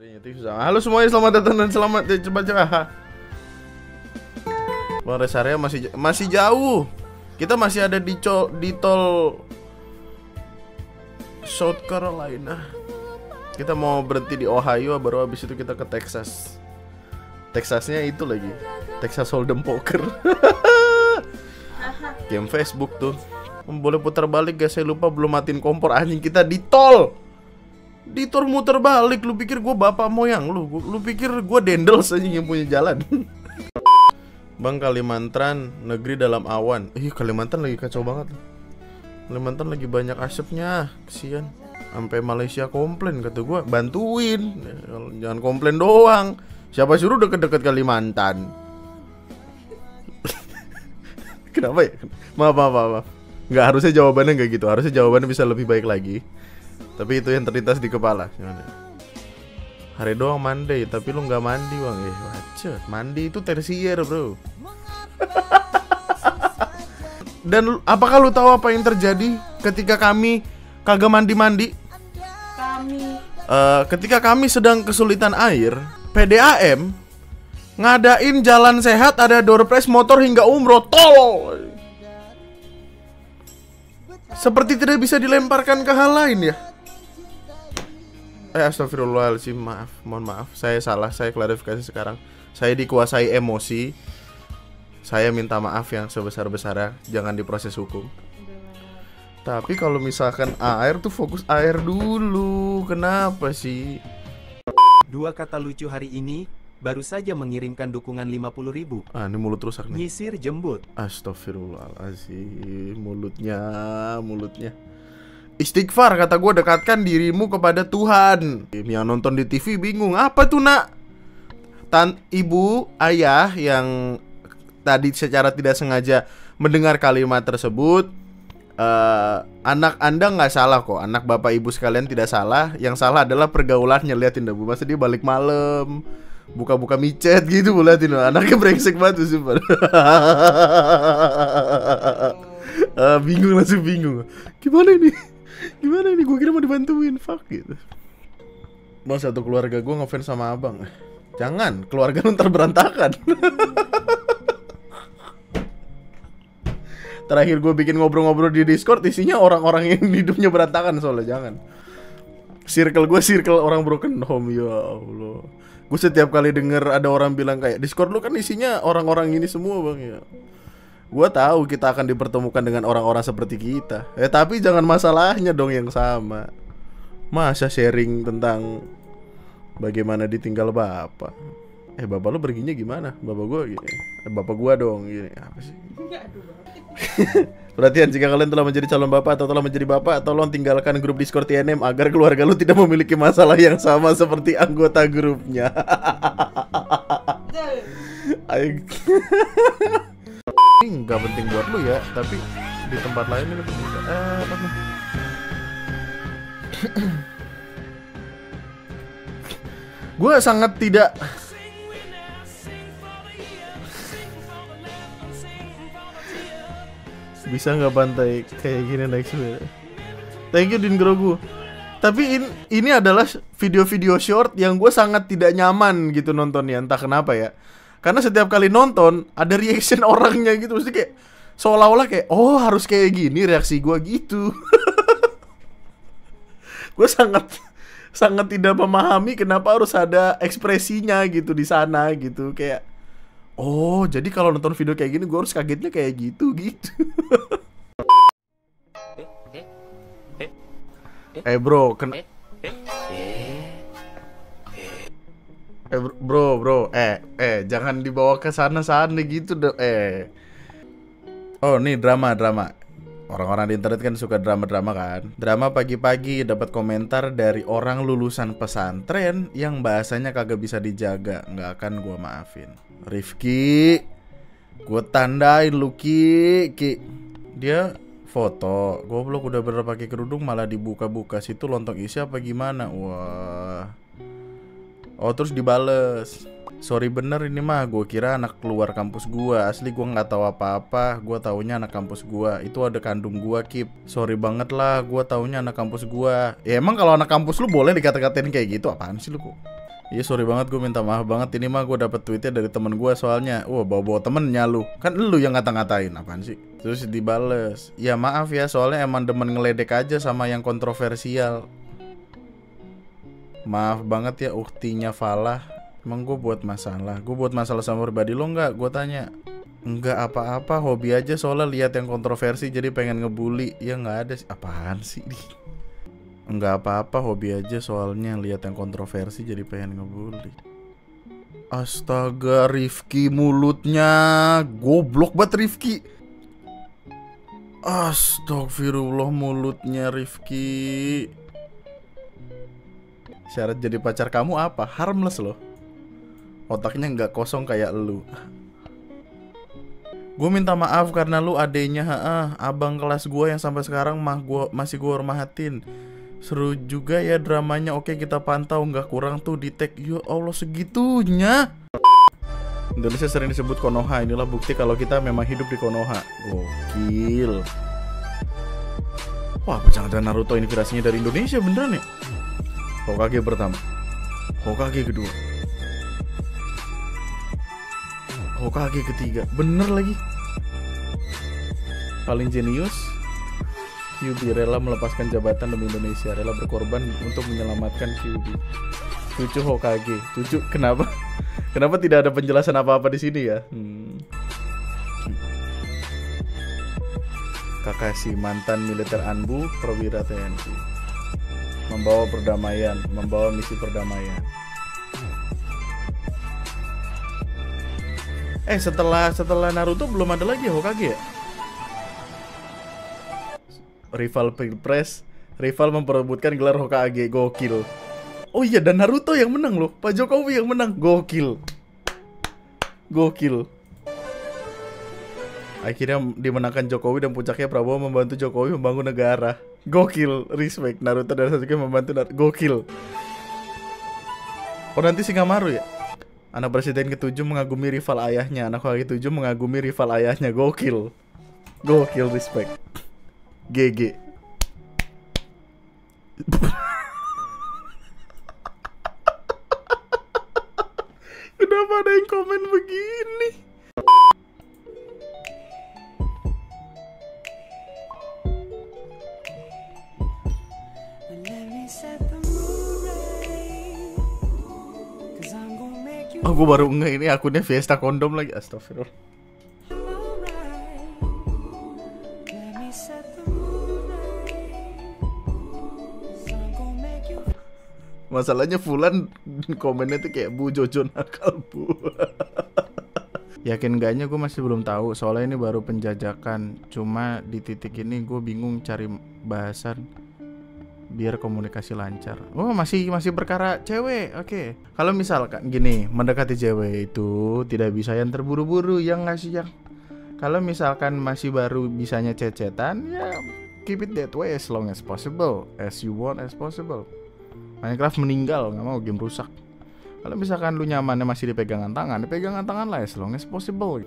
Halo semuanya, selamat datang dan selamat coba. Wah, rest area masih jauh. Kita masih ada di tol South Carolina. Kita mau berhenti di Ohio, baru habis itu kita ke Texas. Texasnya itu lagi, Texas Hold'em Poker. Game Facebook tuh. Boleh putar balik guys, saya lupa belum matiin kompor. Anjing, kita di tol. Di tol muter balik. Lu pikir gue bapak moyang lu? Lu pikir gue dendels aja yang punya jalan? Bang, Kalimantan negeri dalam awan. Kalimantan lagi kacau banget. Kalimantan lagi banyak asapnya. Kesian. Sampai Malaysia komplain, kata gue bantuin. Jangan komplain doang. Siapa suruh deket-deket Kalimantan? Kenapa ya? Maaf. Nggak, harusnya jawabannya nggak gitu. Harusnya jawabannya bisa lebih baik lagi. Tapi itu yang terlintas di kepala. Hari doang mandi, tapi lu nggak mandi bang. Wacet. Mandi itu tersier bro. Dan apakah lu tahu apa yang terjadi ketika kami kagak mandi-mandi? Ketika kami sedang kesulitan air, PDAM ngadain jalan sehat, ada door prize motor hingga umroh. Tol. Seperti tidak bisa dilemparkan ke hal lain ya. Astagfirullahaladzim, mohon maaf, saya salah, saya klarifikasi sekarang. Saya dikuasai emosi. Saya minta maaf yang sebesar-besarnya, jangan diproses hukum. Tapi kalau misalkan air tuh fokus air dulu. Kenapa sih? Dua kata lucu hari ini, baru saja mengirimkan dukungan 50.000. Ini mulut rusak nih. Nyisir jembut. Astagfirullahaladzim, mulutnya. Istighfar, kata gue, dekatkan dirimu kepada Tuhan. Yang nonton di TV bingung, apa tuh nak? Ibu, ayah yang tadi secara tidak sengaja mendengar kalimat tersebut, anak anda nggak salah kok. Anak bapak ibu sekalian tidak salah. Yang salah adalah pergaulannya. Liatin dah bu, masa dia balik malam buka-buka micet gitu, liatin. Anaknya brengsek banget sih. Langsung bingung. Gimana ini? Gue kira mau dibantuin, fuck gitu. Mau satu keluarga gue ngefans sama abang. Jangan, keluarga lu ntar berantakan. Terakhir gue bikin ngobrol-ngobrol di Discord, isinya orang-orang yang hidupnya berantakan soalnya. Jangan. Circle gue circle orang broken home, ya Allah. Gue setiap kali denger ada orang bilang kayak Discord lu kan isinya orang-orang ini semua bang ya. Gue tahu kita akan dipertemukan dengan orang-orang seperti kita. Tapi jangan masalahnya dong yang sama. Masa sharing tentang bagaimana ditinggal bapak. Bapak lu perginya gimana? Bapak gue gini. Bapak gue dong gini. Apa sih? Perhatian, jika kalian telah menjadi calon bapak atau telah menjadi bapak, tolong tinggalkan grup Discord TNM agar keluarga lu tidak memiliki masalah yang sama seperti anggota grupnya. Ini nggak penting buat lu ya, tapi di tempat lain ini penting. Gue sangat tidak bisa nggak pantai kayak gini next week. Thank you Din Grogu. Tapi ini adalah video-video short yang gue sangat tidak nyaman gitu nontonnya, entah kenapa ya. Karena setiap kali nonton ada reaction orangnya gitu, mesti kayak seolah-olah kayak harus kayak gini reaksi gue gitu. Gue sangat tidak memahami kenapa harus ada ekspresinya gitu di sana gitu, kayak jadi kalau nonton video kayak gini gue harus kagetnya kayak gitu. Bro, bro, jangan dibawa ke sana gitu dong. Nih drama. Orang-orang di internet kan suka drama kan. Drama pagi-pagi dapat komentar dari orang lulusan pesantren yang bahasanya kagak bisa dijaga. Nggak akan gue maafin. Rifki, gue tandain lu Ki. Dia foto, goblok udah bener pakai kerudung malah dibuka-buka, situ lontong isi apa gimana? Wah. Terus dibales, sorry bener ini mah, gue kira anak keluar kampus gue. Asli gue nggak tahu apa-apa, gue taunya anak kampus gue. Itu ada kandung gue Kip. Sorry banget lah, gue taunya anak kampus gue. Ya emang kalau anak kampus lu boleh dikata-katain kayak gitu, apaan sih lu kok? Iya sorry banget, gue minta maaf banget. Ini mah gue dapet tweetnya dari temen gue soalnya. Wah bawa-bawa temennya lu. Kan lu yang ngata-ngatain, apaan sih? Terus dibales, ya maaf ya soalnya emang demen ngeledek aja sama yang kontroversial. Maaf banget ya uktinya Falah. Emang gue buat masalah? Gue buat masalah sama pribadi lo nggak? Gue tanya. Enggak apa-apa, hobi aja soalnya lihat yang kontroversi jadi pengen ngebully. Ya nggak ada sih. Apaan sih? Enggak apa-apa, hobi aja soalnya lihat yang kontroversi jadi pengen ngebully. Astaga, Rifki mulutnya goblok banget Rifki. Astagfirullah mulutnya Rifki. Syarat jadi pacar kamu apa? Harmless loh. Otaknya nggak kosong kayak lu. Gue minta maaf karena lu adenya abang kelas gue yang sampai sekarang masih gue hormatin. Seru juga ya dramanya. Oke kita pantau, nggak kurang tuh di tag. Ya Allah segitunya. Indonesia sering disebut Konoha. Inilah bukti kalau kita memang hidup di Konoha. Gokil. Wah jangan Naruto inspirasinya dari Indonesia beneran ya. Hokage pertama, Hokage kedua, Hokage ketiga. Bener lagi. Paling jenius, Kyuubi rela melepaskan jabatan demi Indonesia, rela berkorban untuk menyelamatkan Kyuubi. Cucu Hokage, cucu kenapa? Kenapa tidak ada penjelasan apa-apa di sini ya? Kakashi mantan militer Anbu, perwira TNI, membawa perdamaian, membawa misi perdamaian. Setelah Naruto belum ada lagi Hokage ya? Rival Pilpres, rival memperebutkan gelar Hokage, gokil. Oh iya dan Naruto yang menang loh, Pak Jokowi yang menang, gokil. Gokil. Akhirnya dimenangkan Jokowi dan puncaknya Prabowo membantu Jokowi membangun negara. Gokil, respect. Naruto dan Sasuke membantu gokil. Oh nanti Shikamaru ya? Anak presiden ke-7 mengagumi rival ayahnya. Anak Hokage ke-7 mengagumi rival ayahnya. Gokil. Gokil, respect. GG. Kenapa ada yang komen begini? Oh, gue baru nge ini akunnya Fiesta Kondom lagi. Astagfirullah. Masalahnya Fulan komennya tuh kayak Bu Jojo nakal bu. Yakin gaknya gue masih belum tahu. Soalnya ini baru penjajakan. Cuma di titik ini gue bingung cari bahasan biar komunikasi lancar. Oh masih perkara cewek. Oke. Kalau misalkan gini, mendekati cewek itu tidak bisa yang terburu-buru, yang ngasih yang. Kalau misalkan masih baru bisanya cecetan, ya keep it that way as long as possible, as you want as possible. Minecraft meninggal, nggak mau game rusak. Kalau misalkan lu nyamannya masih dipegangan tangan lah as long as possible.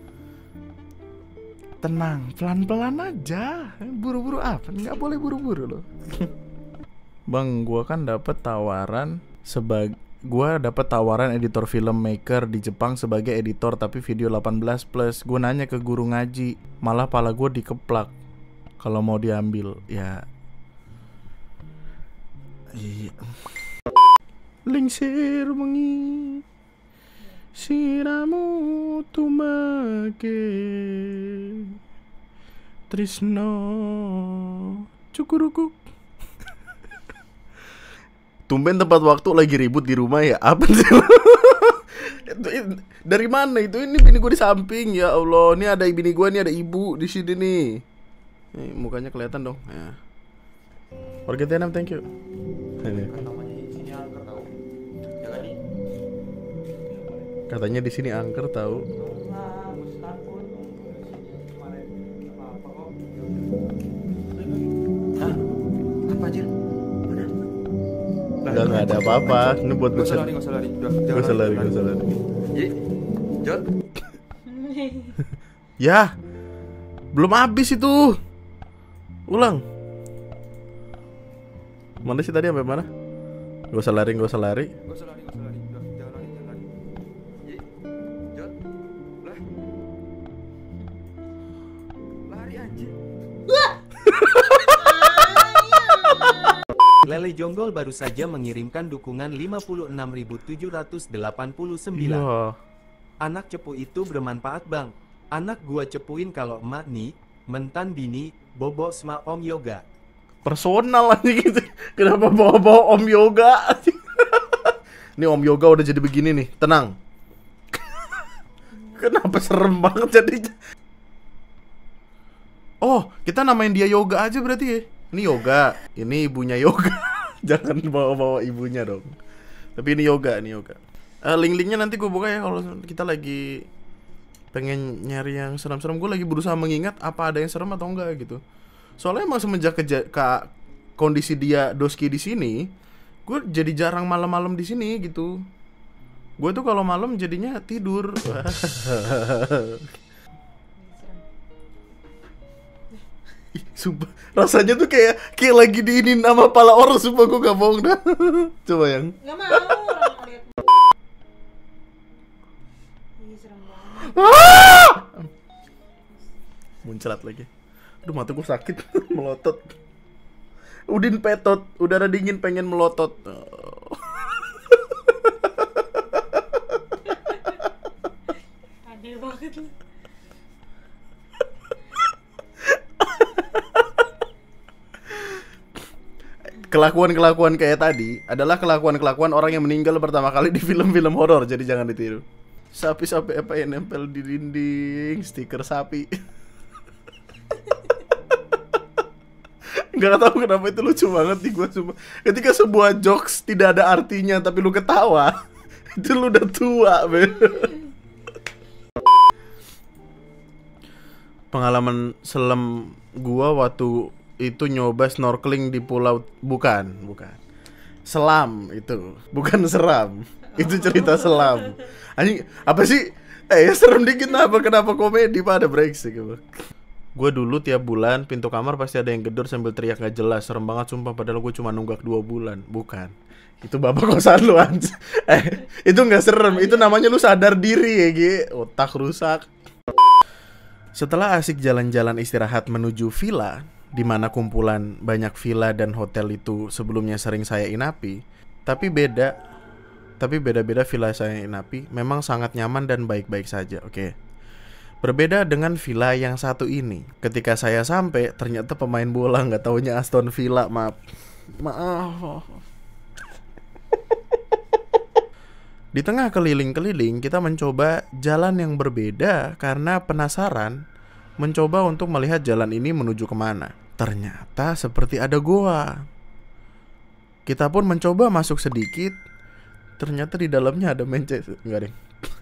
Tenang, pelan-pelan aja. Buru-buru apa? Nggak boleh buru-buru loh. Bang, gua kan dapat tawaran editor filmmaker di Jepang sebagai editor tapi video 18+. Gua nanya ke guru ngaji, malah pala gua dikeplak. Kalau mau diambil, ya iya. Lingsir mengi siramu tumake Trisno cukurukuk. Tumben tempat waktu lagi ribut di rumah ya. Apa sih? Dari mana itu? Ini bini gue di samping. Ya Allah, ini ada bini gue, ini ada ibu di sini nih. Nih mukanya kelihatan dong. Ya. Orgetenam, thank you. Katanya di sini angker tahu. Apa aja? Enggak ada apa-apa. Ini buat Gak usah lari. Gak usah lari. Jadi, Jod. Ya, belum habis itu. Ulang. Mana sih tadi sampai mana? Gak usah lari. Gak usah lari. Lele Jonggol baru saja mengirimkan dukungan 56.789. Iya. Anak cepu itu bermanfaat bang. Anak gua cepuin kalau emak nih, mentan bini, bobo sama om yoga. Personal aja gitu. Kenapa bawa-bawa Om Yoga? Ini Om Yoga udah jadi begini nih. Tenang. Kenapa serem banget jadinya? Oh, kita namain dia Yoga aja berarti ya. Ini Yoga, ini ibunya Yoga. Jangan bawa-bawa ibunya dong. Tapi ini Yoga, ini Yoga. Link-linknya nanti gue buka ya kalau kita lagi pengen nyari yang serem-serem. Gue lagi berusaha mengingat apa ada yang serem atau enggak gitu. Soalnya emang semenjak kondisi dia Doski di sini, gue jadi jarang malam-malam di sini gitu. Gue tuh kalau malam jadinya tidur. Ih, sumpah, rasanya tuh kayak lagi diinin sama pala orang. Sumpah gue gak bohong dah. Coba yang Gak mau orang lihat. Ih, serem banget. muncrat lagi. Aduh, mata gue sakit. Melotot. Udin petot, udara dingin pengen melotot. Aneh banget lu. Kelakuan-kelakuan kayak tadi adalah kelakuan-kelakuan orang yang meninggal pertama kali di film-film horor, jadi jangan ditiru. Sapi-sapi apa yang nempel di dinding, stiker sapi. Gak tahu kenapa itu lucu banget nih gue cuma. Ketika sebuah jokes tidak ada artinya tapi lu ketawa, itu lu udah tua, be. Pengalaman selam gua waktu itu nyoba snorkeling di pulau bukan. Selam itu, bukan seram. Itu cerita selam. Anjing, apa sih? Serem dikit kenapa komedi pada brengsek gitu. Gue dulu tiap bulan pintu kamar pasti ada yang gedor sambil teriak gak jelas. Serem banget sumpah, padahal gue cuma nunggak 2 bulan. Bukan, itu bapak kosan lu anj. Itu gak serem, itu namanya lu sadar diri ya Gi. Otak rusak. Setelah asik jalan-jalan istirahat menuju villa, di mana kumpulan banyak villa dan hotel itu sebelumnya sering saya inapi, tapi beda-beda villa saya inapi memang sangat nyaman dan baik-baik saja, oke. Berbeda dengan villa yang satu ini. Ketika saya sampai, ternyata pemain bola, nggak taunya Aston Villa. Maaf. Di tengah keliling-keliling, kita mencoba jalan yang berbeda karena penasaran mencoba untuk melihat jalan ini menuju kemana. Ternyata seperti ada goa. Kita pun mencoba masuk sedikit. Ternyata di dalamnya ada Manchester. Enggak deh.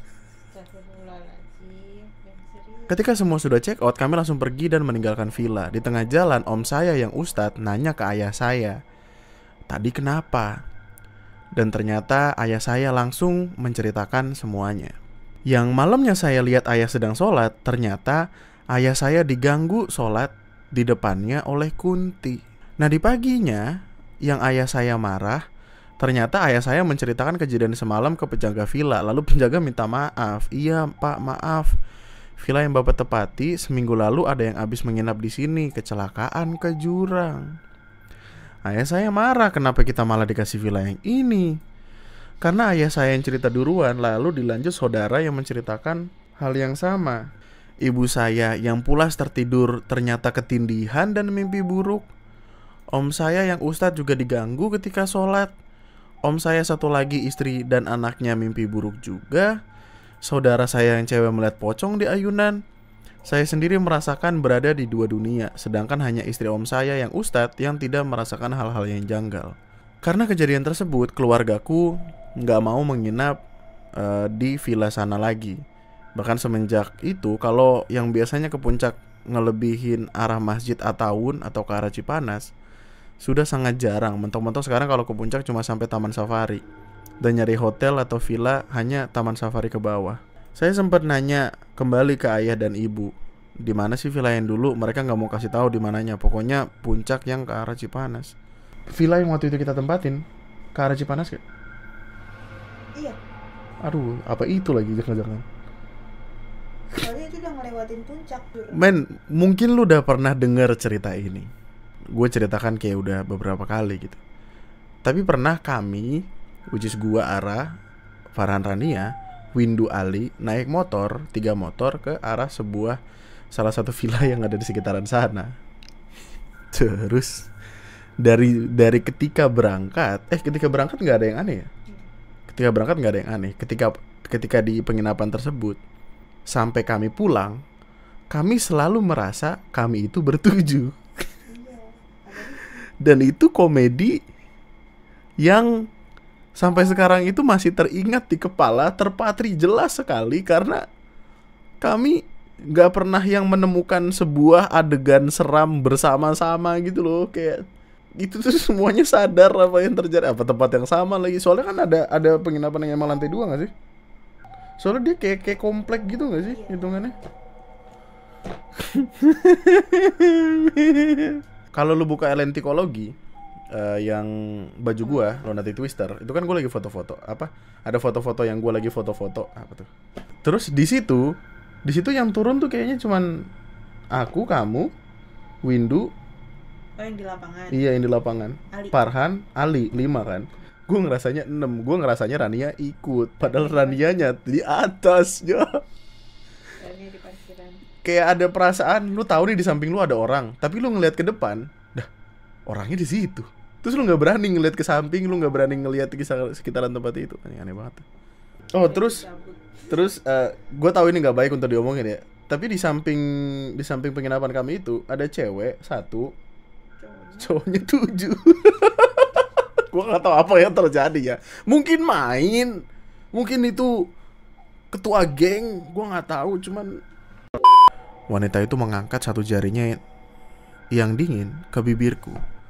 Ketika semua sudah check out, kami langsung pergi dan meninggalkan villa. Di tengah jalan, om saya yang ustadz nanya ke ayah saya, "Tadi kenapa?" Dan ternyata ayah saya langsung menceritakan semuanya. Yang malamnya saya lihat ayah sedang sholat, ternyata ayah saya diganggu sholat di depannya oleh Kunti. Nah, di paginya yang ayah saya marah, ternyata ayah saya menceritakan kejadian semalam ke penjaga villa. Lalu penjaga minta maaf. "Iya pak, maaf. Villa yang bapak tepati seminggu lalu ada yang habis menginap di sini, kecelakaan ke jurang." Ayah saya marah, kenapa kita malah dikasih villa yang ini? Karena ayah saya yang cerita duluan, lalu dilanjut saudara yang menceritakan hal yang sama. Ibu saya yang pulas tertidur ternyata ketindihan dan mimpi buruk. Om saya yang ustadz juga diganggu ketika sholat. Om saya satu lagi istri dan anaknya mimpi buruk juga. Saudara saya yang cewek melihat pocong di ayunan. Saya sendiri merasakan berada di 2 dunia, sedangkan hanya istri om saya yang ustadz yang tidak merasakan hal-hal yang janggal. Karena kejadian tersebut, keluargaku nggak mau menginap di villa sana lagi. Bahkan semenjak itu, kalau yang biasanya ke puncak ngelebihin arah Masjid Ataun atau ke arah Cipanas, sudah sangat jarang. Mentok-mentok sekarang kalau ke puncak cuma sampai Taman Safari. Dan nyari hotel atau villa hanya Taman Safari ke bawah. Saya sempat nanya kembali ke ayah dan ibu, di mana sih villa yang dulu? Mereka nggak mau kasih tahu di mananya. Pokoknya puncak yang ke arah Cipanas. Villa yang waktu itu kita tempatin ke arah Cipanas gak? Iya. Aduh, apa itu lagi jangan-jangan? Soalnya itu udah ngelewatin puncak. Men, mungkin lu udah pernah dengar cerita ini. Gue ceritakan kayak udah beberapa kali gitu. Tapi pernah kami, which is gua, Ara, Farhan Rania, Windu, Ali, naik motor, 3 motor ke arah salah satu villa yang ada di sekitaran sana. Terus dari ketika berangkat nggak ada yang aneh ya. Ketika berangkat nggak ada yang aneh. Ketika di penginapan tersebut sampai kami pulang, kami selalu merasa kami itu bertuju. Dan itu komedi yang sampai sekarang itu masih teringat di kepala, terpatri jelas sekali karena kami gak pernah yang menemukan sebuah adegan seram bersama-sama gitu loh. Kayak itu tuh semuanya sadar apa yang terjadi, apa tempat yang sama lagi. Soalnya kan ada penginapan yang emang lantai 2 gak sih? Soalnya dia kayak komplek gitu gak sih hitungannya? Kalau lu buka Elentikologi yang baju gua Lonati Twister, itu kan gua lagi foto-foto. Ada foto-foto yang gua lagi foto-foto apa tuh. Terus di situ yang turun tuh kayaknya cuman aku, kamu, Windu. Oh, yang di lapangan. Iya, yang di lapangan. Ali. Farhan, Ali, 5 kan. Gue ngerasanya 6. Gue ngerasanya Rania ikut. Padahal Ranianya di atasnya. Rania di parkiran. Kayak ada perasaan, lu tahu nih di samping lu ada orang, tapi lu ngelihat ke depan, dah orangnya di situ. Terus lu nggak berani ngelihat ke samping, lu nggak berani ngelihat ke sekitaran tempat itu. Aneh banget. Oh, terus gue tahu ini nggak baik untuk diomongin ya. Tapi di samping penginapan kami itu ada cewek 1, cowoknya 7. Gue nggak tahu apa yang terjadi ya. Mungkin main, mungkin itu ketua geng, gue nggak tahu. Cuman wanita itu mengangkat satu jarinya yang dingin ke bibirku,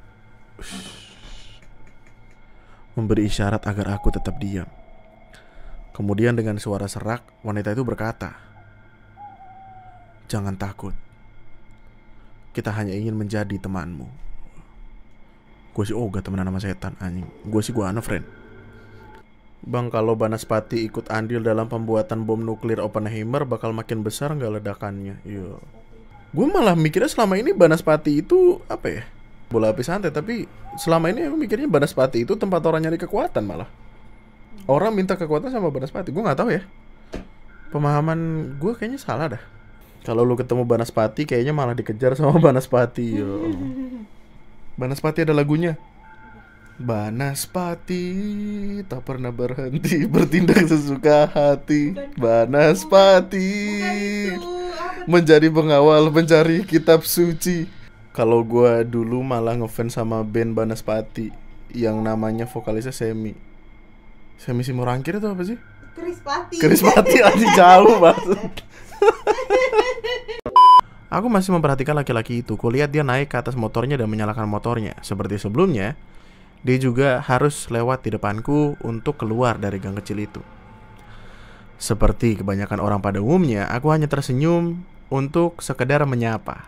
memberi isyarat agar aku tetap diam. Kemudian dengan suara serak, wanita itu berkata, "Jangan takut. Kita hanya ingin menjadi temanmu." Gue sih gak temenan sama setan anjing. Gue friend. Bang, kalau Banaspati ikut andil dalam pembuatan bom nuklir Oppenheimer, bakal makin besar gak ledakannya? Iya. Gue malah mikirnya selama ini Banaspati itu apa ya? Bola api santai, tapi selama ini aku mikirnya Banaspati itu tempat orang nyari kekuatan malah. Orang minta kekuatan sama Banaspati. Gue nggak tahu ya. Pemahaman gue kayaknya salah dah. Kalau lu ketemu Banaspati, kayaknya malah dikejar sama Banaspati. Yo. Banaspati ada lagunya. Banaspati tak pernah berhenti bertindak sesuka hati. Banaspati menjadi pengawal mencari kitab suci. Kalau gue dulu malah ngefans sama band Banaspati yang namanya vokalisnya Semi Simorangkir itu apa sih? Krispati aja jauh banget. Aku masih memperhatikan laki-laki itu. Kulihat dia naik ke atas motornya dan menyalakan motornya. Seperti sebelumnya, dia juga harus lewat di depanku untuk keluar dari gang kecil itu. Seperti kebanyakan orang pada umumnya, aku hanya tersenyum untuk sekedar menyapa.